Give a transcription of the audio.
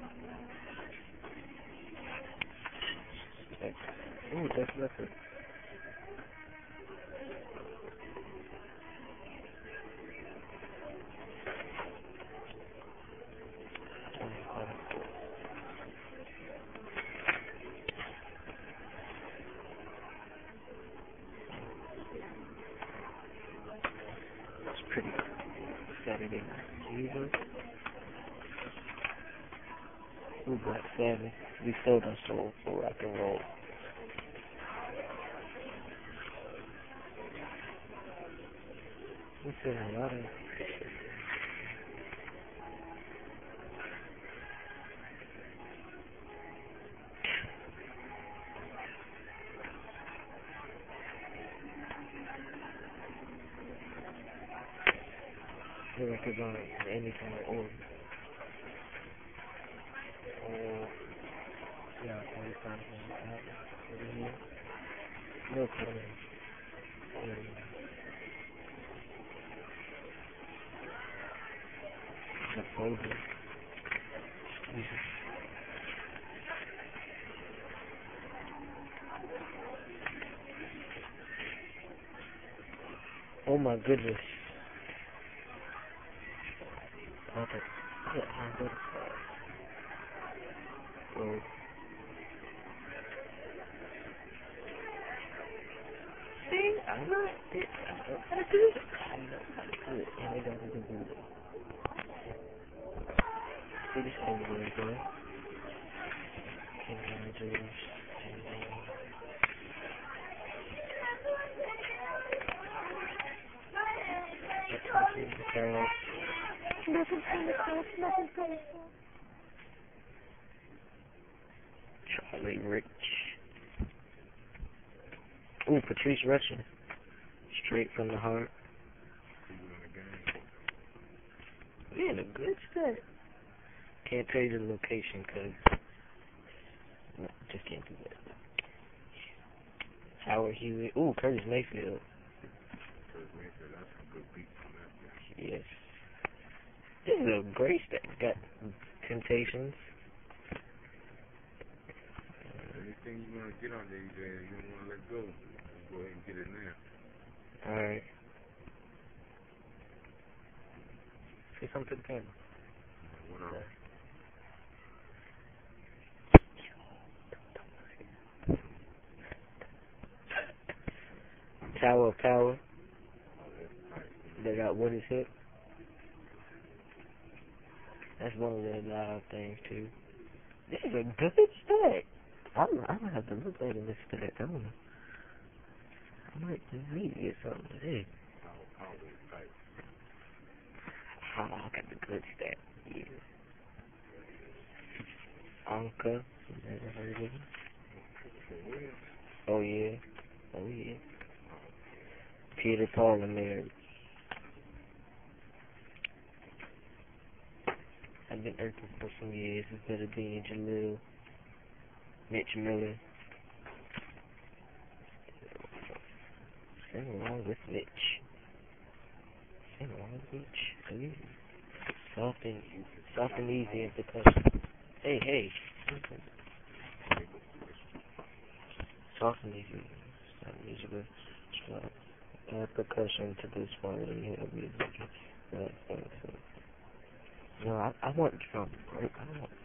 Ooh, that's nothing. That's pretty Saturday night. Jesus. Ooh, Black Sabbath. We still done soul for rock and roll. We said a lot of the records on any kind of order. Yeah, okay, it's not over here. No problem. The folder. Jesus. Oh my goodness. Okay. Yeah, I'm good. See, I know it. I know how to do it. I know how to do it. And I got to do it. See this everywhere, bro. Charlie Rich. Ooh, Patrice Rushen. Straight from the heart. We in a good set. Can't tell you the location because no, just can't do that. Howard Hewitt. Ooh, Curtis Mayfield. Curtis Mayfield, that's some good beats on that. Yes. This is a great step. Got Temptations. Anything you want to get on there, you don't want to let go. Just go ahead and get it now. Alright. Say something to the camera. What else? Tower of Power. They got What Is Hip. That's one of their live things too. This is a good stack. I'm gonna have to look at this stack. I don't know. I might need to get something today. I got the good stack. Yeah. Anka. Never heard of him. Oh yeah. Oh yeah. Peter, Paul, and Mary. I've been earthing for some years. It's better being Jalil, Mitch Miller. Sing along with Mitch. Sing along with Mitch. Ooh. Soft and easy in percussion. Hey. Soft and easy. Soft and easy with add percussion to this one. You know, music. No, I want drum. I don't want